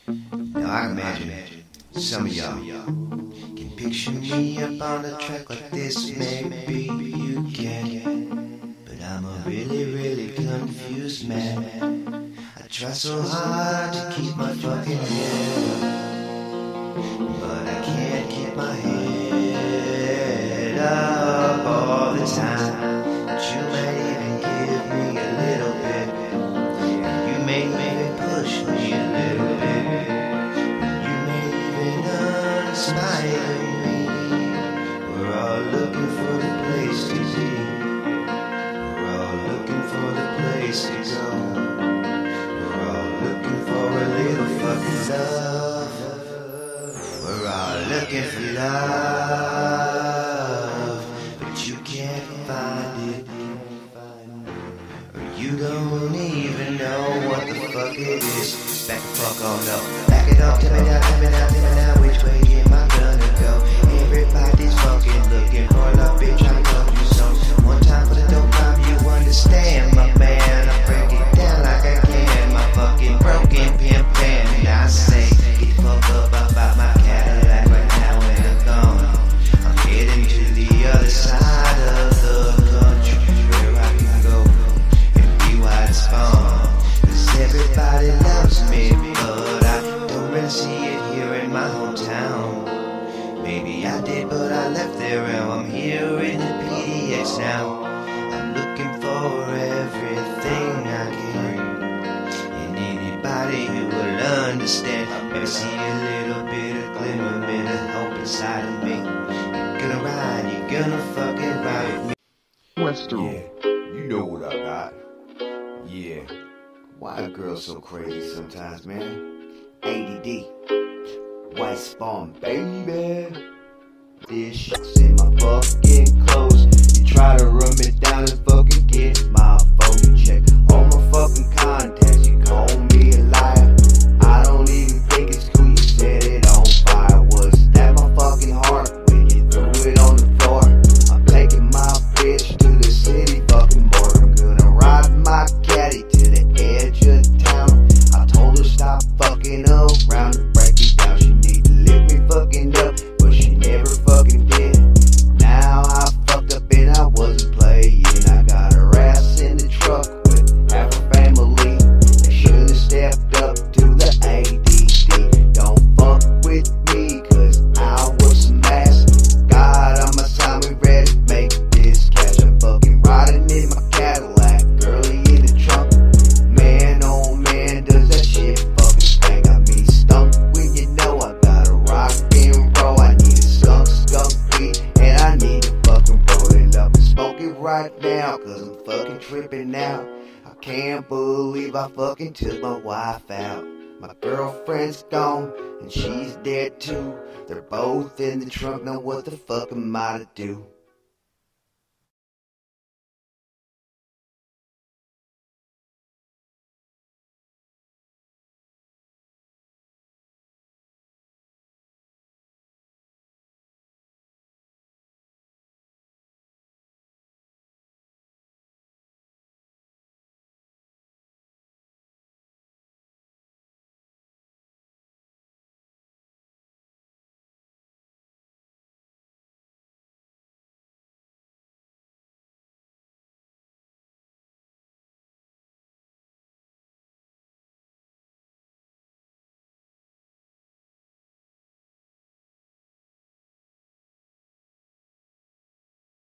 Now I imagine some of y'all can picture me up on a track like this. Maybe you can, but I'm a really confused man. I try so hard to keep my fucking head up, but I can't keep my head up all the time. But you might even give me a little bit, and you may even push me a little bit, and you may even inspire me. We're all looking for the place to be. We're all looking for the place to go. We're all looking for a little fucking love. We're all looking for love, but you can't find it, or you don't even know what the fuck it is. Back the fuck on up, back it up, tell me now, which way am I gonna go? Everybody's fucking looking for love, bitch, I told you so. One time for the dope pop, you understand, my man. I break it down like I can, my fucking broken pimp plan. And I say, get the fuck up about my Cadillac right now when I'm gone. I'm heading to the other side of the country, where I can go and be wide spawn. Cause everybody loves me, but I don't really see it here in my hometown. Maybe I did, but I left there, and I'm here in the PDX now. I'm looking for everything I can, and anybody who will understand. Maybe see a little bit of glimmer, bit of hope inside of me. You're gonna ride, you're gonna fucking ride with me. Western. Yeah, you know what I got. Yeah, why a girl so crazy sometimes, man? ADD, white spawn, baby. This shit's in my fucking clothes. You try to run me down and fucking get my phone. You check all my fucking contacts. You call me a liar. I don't even think it's cool. You set it on fire. Was that my fucking heart when you threw it on the floor? I'm taking my bitch to the city fucking morgue. I'm gonna ride my caddy to the edge of town. I told her stop fucking around and break me down. She need to lift me fucking up, but she never fucking did. Now I fucked up and I wasn't playing. I got her ass in the truck with half her family. They should've stepped up to the ADD. Don't fuck with me, cause I was some ass. God on my side, we ready to make this cash. I'm fucking riding in my Cadillac, girlie in the trunk. Man, oh man, does that shit fucking stank. Got me stunk when you know I gotta rock and roll. I need a skunk beat, and I need to fucking roll it up and smoke it right now, cause I'm fucking tripping out. I can't believe I fucking took my wife out. My girlfriend's gone, and she's dead too. They're both in the trunk, now what the fuck am I to do?